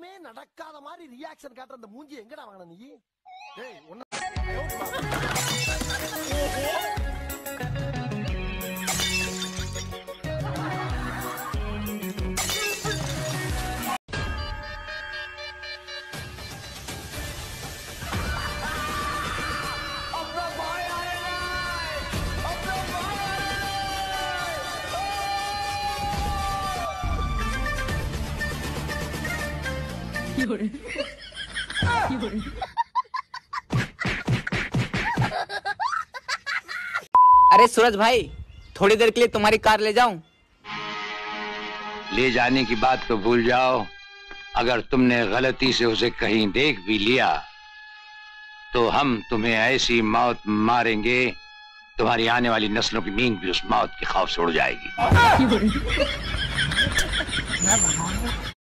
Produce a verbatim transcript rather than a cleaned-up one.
நடக்காத மாதிரி ரியாக்ஷன் காட்டுற அந்த மூஞ்சி எங்கடா வாங்கின நீ? ஏய் ஒண்ணு अरे सूरज भाई, थोड़ी देर के लिए तुम्हारी कार ले जाऊं? ले जाने की बात तो भूल जाओ। अगर तुमने गलती से उसे कहीं देख भी लिया तो हम तुम्हें ऐसी मौत मारेंगे, तुम्हारी आने वाली नस्लों की नींद भी उस मौत के खौफ से उड़ जाएगी।